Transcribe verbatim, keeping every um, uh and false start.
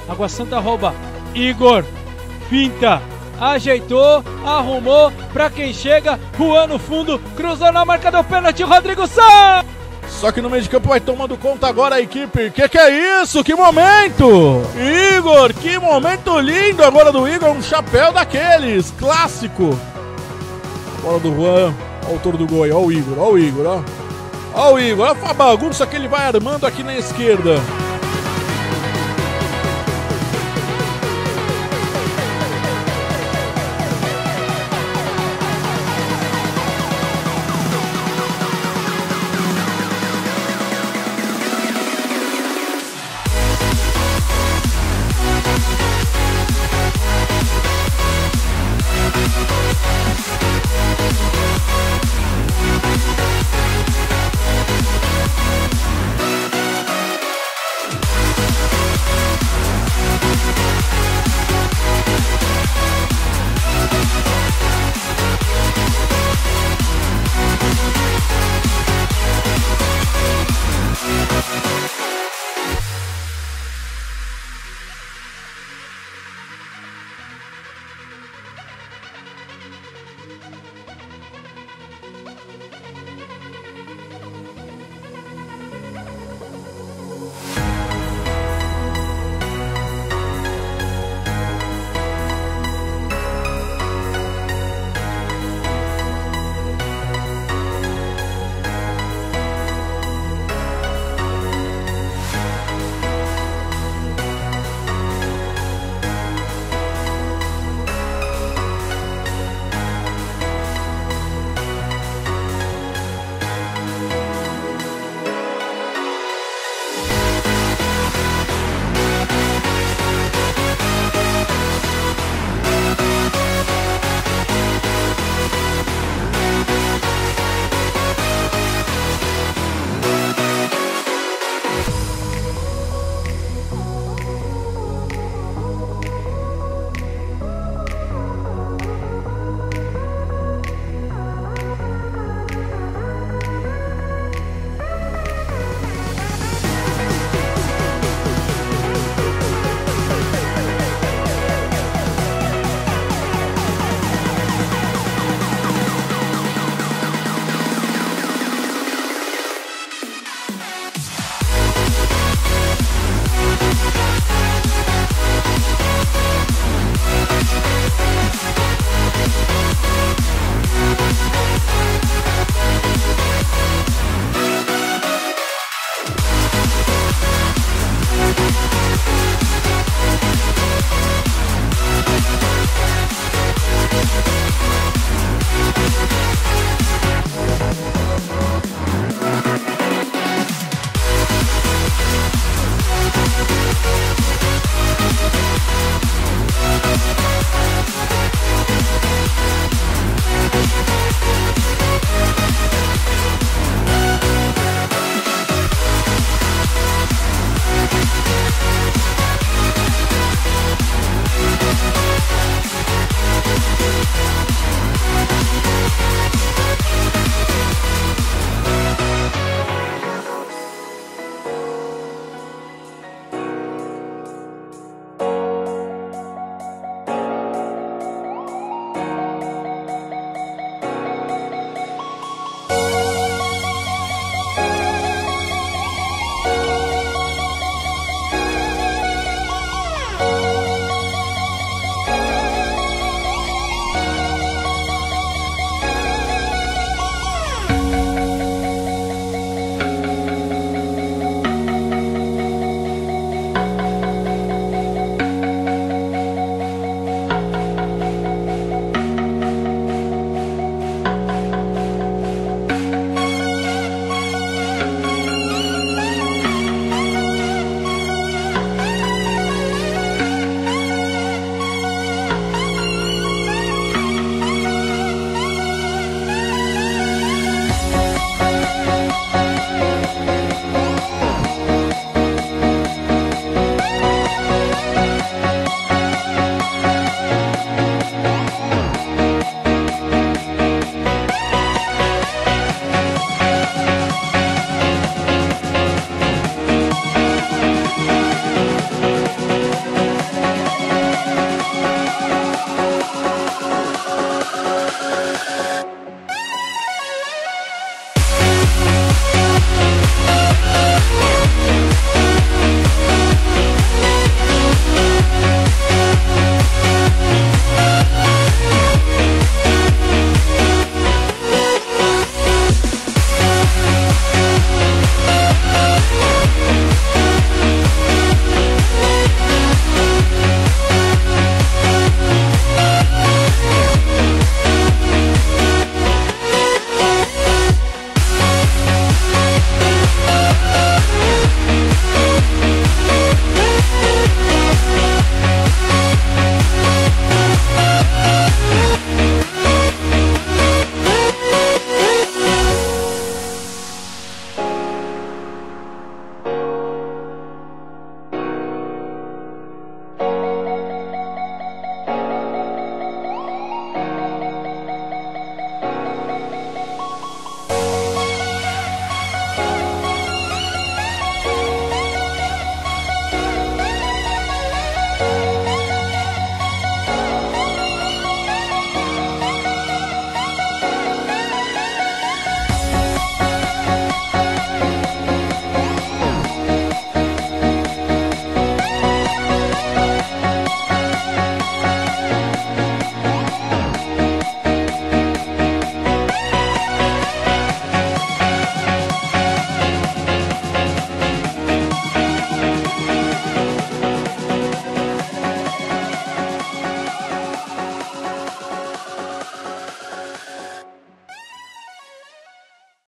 Água Santa rouba. Igor. Finta. Ajeitou. Arrumou. Pra quem chega. Juan no fundo. Cruzou na marca do pênalti. Rodrigo Sá. Só que no meio de campo vai tomando conta agora a equipe. Que que é isso? Que momento! Igor, que momento lindo agora do Igor. Um chapéu daqueles. Clássico. Bola do Juan. Autor do gol aí. Ó o Igor. Ó o Igor. Ó. Ó o Igor. Olha a bagunça que ele vai armando aqui na esquerda.